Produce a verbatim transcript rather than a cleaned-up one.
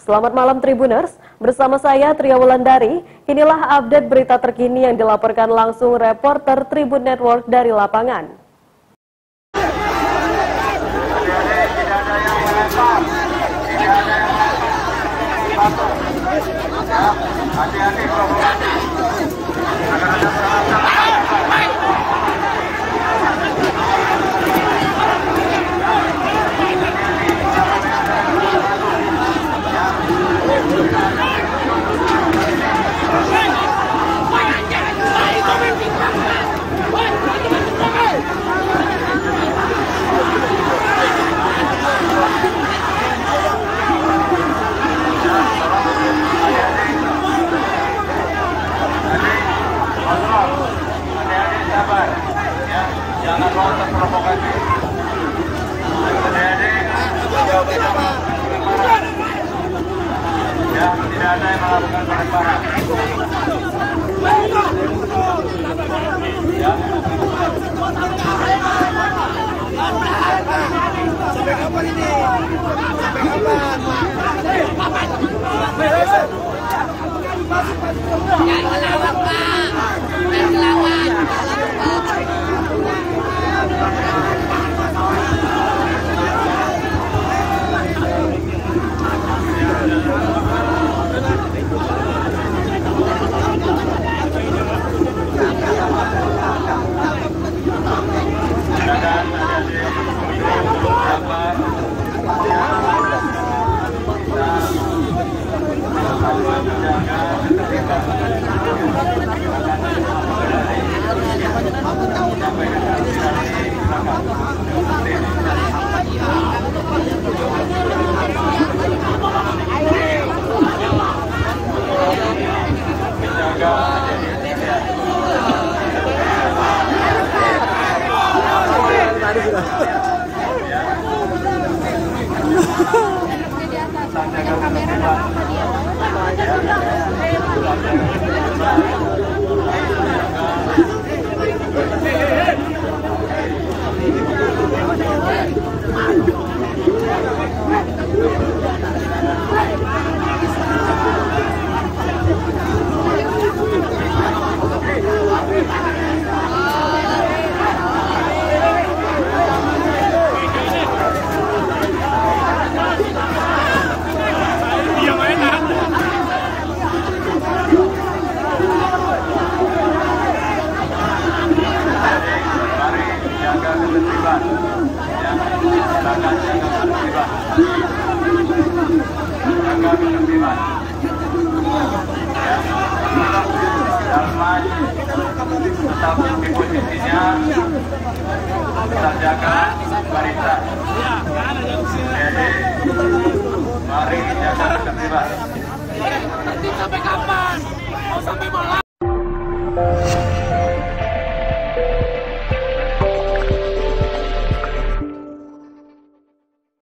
Selamat malam Tribuners, bersama saya Tria Wulandari. Inilah update berita terkini yang dilaporkan langsung reporter Tribun Network dari lapangan. Hati-hati jangan mau terprovokasi. Adik-adik, ya, tidak ada yang melakukan pelempar. Ya. Sampai kapan ini? Sampai kapan? Jangan kelawak, Pak. Jangan kelawak. Tetap di posisinya, tetap jaga barisan. Jadi, mari jaga ketertiban. Sampai kapan? Mau sampai malam?